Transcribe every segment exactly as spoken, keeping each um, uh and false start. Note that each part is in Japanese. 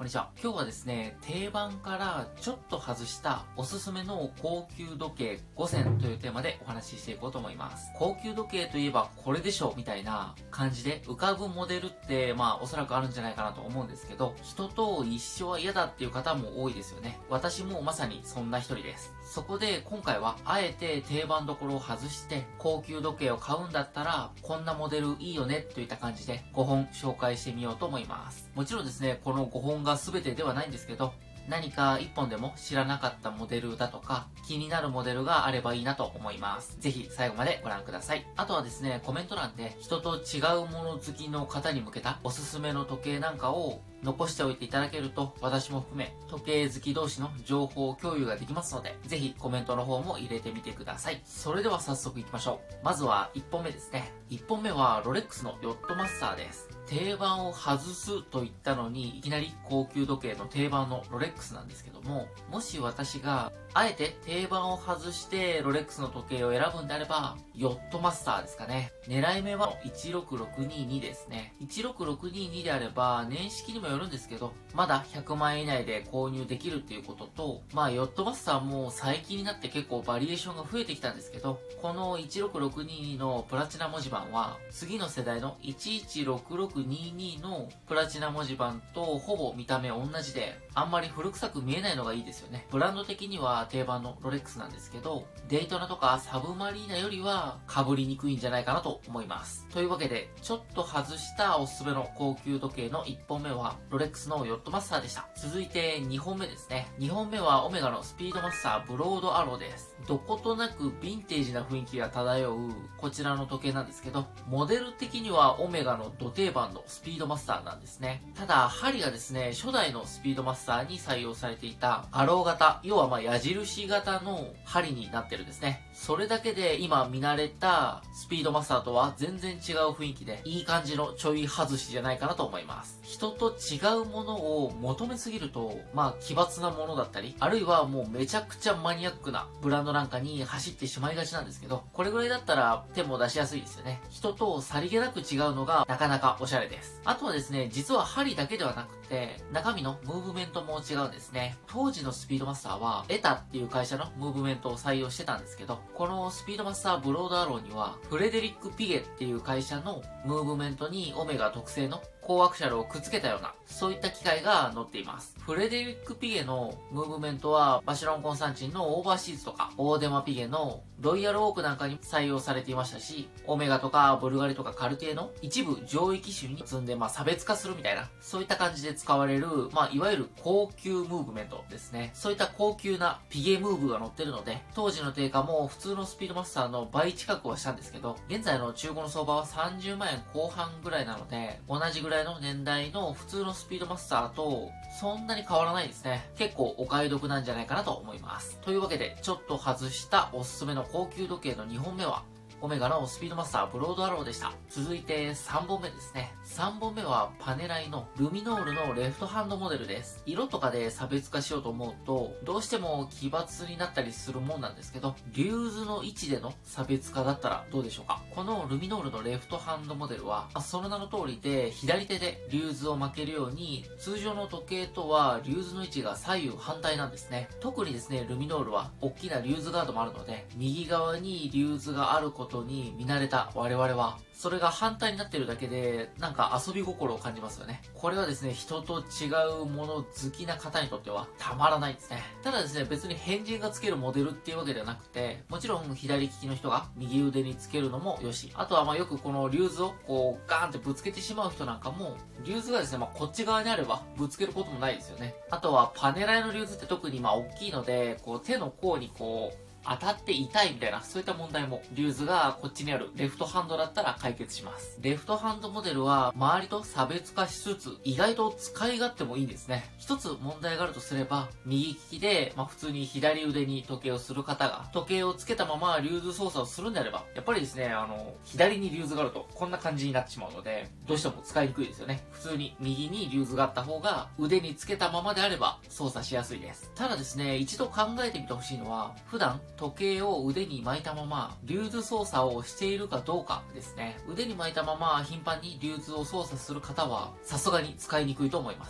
こんにちは。今日はですね、定番からちょっと外したおすすめの高級時計ごせんというテーマでお話ししていこうと思います。高級時計といえばこれでしょみたいな感じで浮かぶモデルってまあおそらくあるんじゃないかなと思うんですけど、人と一緒は嫌だっていう方も多いですよね。私もまさにそんな一人です。そこで今回はあえて定番どころを外して高級時計を買うんだったらこんなモデルいいよねといった感じでごほん紹介してみようと思います。もちろんですね、このごほんが全てではないんですけど、何かいっぽんでも知らなかったモデルだとか気になるモデルがあればいいなと思います。ぜひ最後までご覧ください。あとはですね、コメント欄で人と違うもの好きの方に向けたおすすめの時計なんかを残しておいていただけると私も含め時計好き同士の情報共有ができますので、ぜひコメントの方も入れてみてください。それでは早速いきましょう。まずはいっぽんめですね。いっぽんめはロレックスのヨットマスターです。定番を外すと言ったのにいきなり高級時計の定番のロレックスなんですけども、もし私があえて定番を外してロレックスの時計を選ぶんであればヨットマスターですかね。狙い目はいちろくろくににですね。いちろくろくににであれば年式にもよるんですけど、まだひゃくまんえん以内で購入できるっていうことと、まあヨットマスターも最近になって結構バリエーションが増えてきたんですけど、このいちろくろくににのプラチナ文字盤は次の世代のいちいちろくろくににのプラチナ文字盤とほぼ見た目同じで、あんまり古臭く見えないのがいいですよね。ブランド的には定番のロレックスなんですけど、デイトナとかサブマリーナよりは被りにくいんじゃないかなと思います。というわけで、ちょっと外したおすすめの高級時計のいっぽんめはロレックスのヨットマスターでした。続いてにほんめですね。にほんめはオメガのスピードマスターブロードアローです。どことなくヴィンテージな雰囲気が漂うこちらの時計なんですけど、モデル的にはオメガのド定番のスピードマスターなんですね。ただ針がですね、初代のスピードマスターに採用されていたアロー型、要はまあ矢印型の針になってるんですね。それだけで今見慣れたスピードマスターとは全然違う雰囲気で、いい感じのちょい外しじゃないかなと思います。人と違うものを求めすぎると、まあ奇抜なものだったり、あるいはもうめちゃくちゃマニアックなブランドなんかに走ってしまいがちなんですけど、これぐらいだったら手も出しやすいですよね。人とさりげなく違うのがなかなかおしゃれです。あとはですね、実は針だけではなくて、中身のムーブメントも違うんですね。当時のスピードマスターは、エタっていう会社のムーブメントを採用してたんですけど、このスピードマスターブロードアローには、フレデリック・ピゲっていう会社のムーブメントにオメガ特製の高アクシャルをくっつけたような、そういった機械が載っています。フレデリック・ピゲのムーブメントは、バシロン・コンスタンチンのオーバーシーズとか、オーデマ・ピゲのロイヤル・オークなんかに採用されていましたし、オメガとかブルガリとかカルティエの一部上位機種に積んで、まあ差別化するみたいな、そういった感じで使われる、まあいわゆる高級ムーブメントですね。そういった高級なピゲムーブが載ってるので、当時の定価も普通のスピードマスターの倍近くはしたんですけど、現在の中古の相場はさんじゅうまんえんこう半ぐらいなので、同じぐらいの年代の普通のスピードマスターとそんなに変わらないですね。結構お買い得なんじゃないかなと思います。というわけで、ちょっと外したおすすめの高級時計のにほんめは、オメガのスピードマスターブロードアローでした。続いてさんぼんめですね。さんぼんめはパネライのルミノールのレフトハンドモデルです。色とかで差別化しようと思うと、どうしても奇抜になったりするもんなんですけど、リューズの位置での差別化だったらどうでしょうか。このルミノールのレフトハンドモデルは、その名の通りで左手でリューズを巻けるように、通常の時計とはリューズの位置が左右反対なんですね。特にですね、ルミノールは大きなリューズガードもあるので、右側にリューズがあることに見慣れた我々は、それが反対になってるだけでなんか遊び心を感じますよね。これはですね、人と違うもの好きな方にとってはたまらないですね。ただですね、別に変人がつけるモデルっていうわけではなくて、もちろん左利きの人が右腕につけるのもよし、あとはまあよくこのリューズをこうガーンってぶつけてしまう人なんかも、リューズがですね、まあこっち側にあればぶつけることもないですよね。あとはパネライのリューズって特にまあ大きいので、こう手の甲にこう当たって痛いみたいな、そういった問題もリューズがこっちにあるレフトハンドだったら解決します。レフトハンドモデルは周りと差別化しつつ意外と使い勝手もいいんですね。一つ問題があるとすれば、右利きで、まあ、普通に左腕に時計をする方が時計をつけたままリューズ操作をするんであれば、やっぱりですね、あの左にリューズがあるとこんな感じになってしまうので、どうしても使いにくいですよね。普通に右にリューズがあった方が腕につけたままであれば操作しやすいです。ただですね、一度考えてみてほしいのは、普段時計を腕に巻いたままリューズ操作をしているかどうかですね。腕に巻いたまま頻繁にリューズを操作する方はさすがに使いにくいと思います。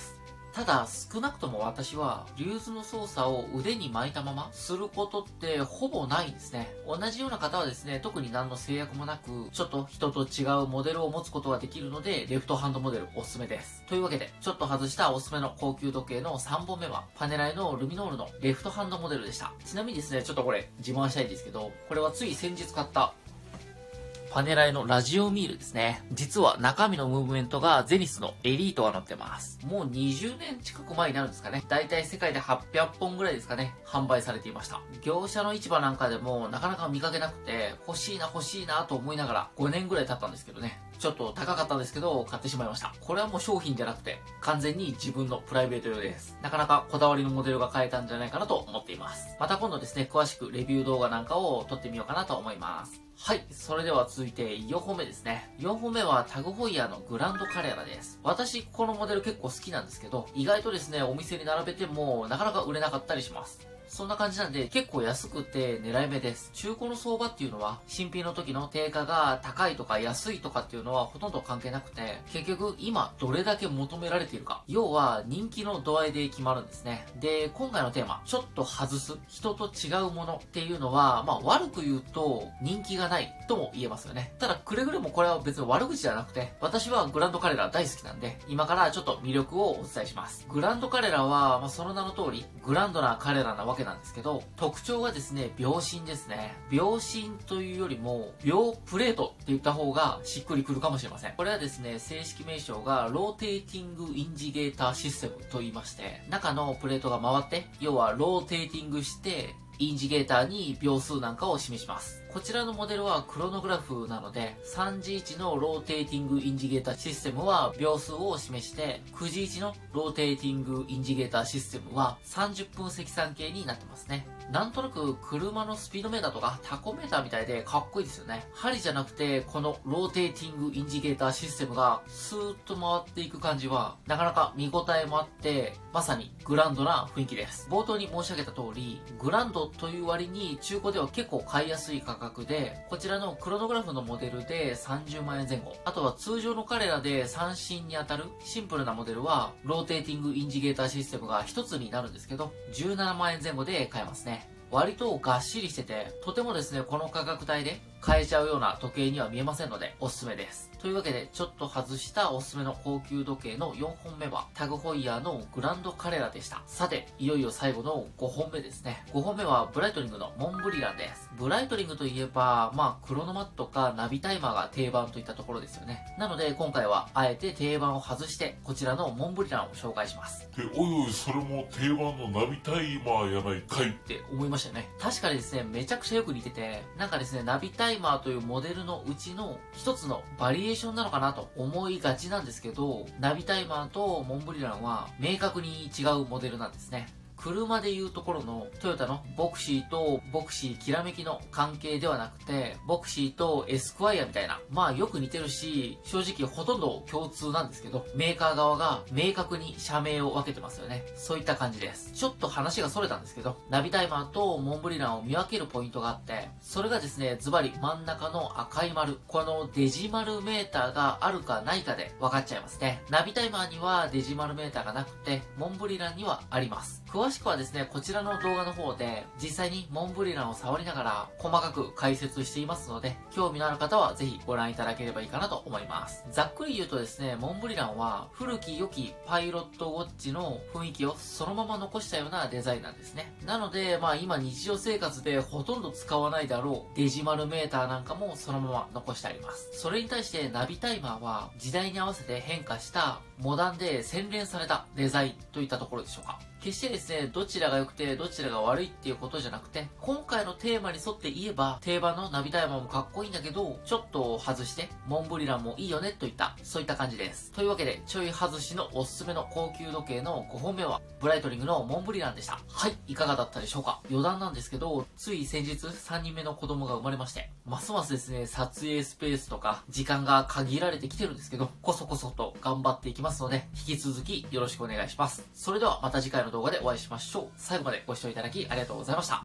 ただ、少なくとも私は、リューズの操作を腕に巻いたまますることってほぼないんですね。同じような方はですね、特に何の制約もなく、ちょっと人と違うモデルを持つことができるので、レフトハンドモデルおすすめです。というわけで、ちょっと外したおすすめの高級時計のさんぼんめは、パネライのルミノールのレフトハンドモデルでした。ちなみにですね、ちょっとこれ自慢したいんですけど、これはつい先日買ったパネライのラジオミールですね。実は中身のムーブメントがゼニスのエリートが載ってます。もうにじゅうねん近く前になるんですかね。だいたい世界ではっぴゃっぽんぐらいですかね。販売されていました。業者の市場なんかでもなかなか見かけなくて、欲しいな欲しいなと思いながらごねんぐらい経ったんですけどね。ちょっと高かったんですけど、買ってしまいました。これはもう商品じゃなくて、完全に自分のプライベート用です。なかなかこだわりのモデルが買えたんじゃないかなと思っています。また今度ですね、詳しくレビュー動画なんかを撮ってみようかなと思います。はい。それでは続いてよんほんめですね。よんほんめはタグホイヤーのグランドカレラです。私、このモデル結構好きなんですけど、意外とですね、お店に並べてもなかなか売れなかったりします。そんな感じなんで結構安くて狙い目です。中古の相場っていうのは新品の時の定価が高いとか安いとかっていうのはほとんど関係なくて、結局今どれだけ求められているか。要は人気の度合いで決まるんですね。で、今回のテーマ、ちょっと外す人と違うものっていうのは、まあ悪く言うと人気がないとも言えますよね。ただくれぐれもこれは別に悪口じゃなくて、私はグランドカレラ大好きなんで、今からちょっと魅力をお伝えします。グランドカレラは、まあその名の通り、グランドなカレラなわけなんですけど、特徴がですね、秒針ですね。秒針というよりも、秒プレートって言った方がしっくりくるかもしれません。これはですね、正式名称がローテーティングインジゲーターシステムと言いまして、中のプレートが回って、要はローテーティングして、インジゲーターに秒数なんかを示します。こちらのモデルはクロノグラフなので、さんじいちのローテーティングインジゲーターシステムは秒数を示して、くじいちのローテーティングインジゲーターシステムはさんじゅっぷん積算計になってますね。なんとなく車のスピードメーターとかタコメーターみたいでかっこいいですよね。針じゃなくて、このローテーティングインジゲーターシステムがスーッと回っていく感じは、なかなか見応えもあって、まさにグランドな雰囲気です。冒頭に申し上げた通り、グランドという割に中古では結構買いやすい価格で、こちらのクロノグラフのモデルでさんじゅうまんえんぜん後。あとは通常のカレラで三振に当たるシンプルなモデルは、ローテーティングインジゲーターシステムがひとつになるんですけど、じゅうななまんえんぜん後で買えますね。割とがっしりしてて、とてもですね、この価格帯で買えちゃうような時計には見えませんので、おすすめです。というわけで、ちょっと外したおすすめの高級時計のよんほんめは、タグホイヤーのグランドカレラでした。さて、いよいよ最後のごほんめですね。ごほんめは、ブライトリングのモンブリランです。ブライトリングといえば、まあ、クロノマットかナビタイマーが定番といったところですよね。なので、今回は、あえて定番を外して、こちらのモンブリランを紹介します。 で、おいおい、それも定番のナビタイマーやないかいって思いましたよね。確かにですね、めちゃくちゃよく似てて、なんかですね、ナビタイマーというモデルのうちの一つのバリエーションなのかなと思いがちなんですけど、ナビタイマーとモンブリランは明確に違うモデルなんですね。車でいうところのトヨタのボクシーとボクシーきらめきの関係ではなくて、ボクシーとエスクワイアみたいな、まあよく似てるし、正直ほとんど共通なんですけど、メーカー側が明確に社名を分けてますよね。そういった感じです。ちょっと話が逸れたんですけど、ナビタイマーとモンブリランを見分けるポイントがあって、それがですね、ズバリ真ん中の赤い丸、このデジマルメーターがあるかないかで分かっちゃいますね。ナビタイマーにはデジマルメーターがなくて、モンブリランにはあります。詳しくはですね、こちらの動画の方で実際にモンブリランを触りながら細かく解説していますので、興味のある方はぜひご覧いただければいいかなと思います。ざっくり言うとですね、モンブリランは古き良きパイロットウォッチの雰囲気をそのまま残したようなデザインなんですね。なので、まあ今日常生活でほとんど使わないだろうデジマルメーターなんかもそのまま残してあります。それに対してナビタイマーは時代に合わせて変化したモダンで洗練されたデザインといったところでしょうか。決してですね、どちらが良くてどちらが悪いっていうことじゃなくて、今回のテーマに沿って言えば、定番のナビタイマーもかっこいいんだけど、ちょっと外して、モンブリランもいいよねといった、そういった感じです。というわけで、ちょい外しのおすすめの高級時計のごほんめは、ブライトリングのモンブリランでした。はい、いかがだったでしょうか。余談なんですけど、つい先日さんにんめの子供が生まれまして、ますますですね、撮影スペースとか、時間が限られてきてるんですけど、こそこそと頑張っていきますので、引き続きよろしくお願いします。それではまた次回の動画でお会いしましょう。最後までご視聴いただきありがとうございました。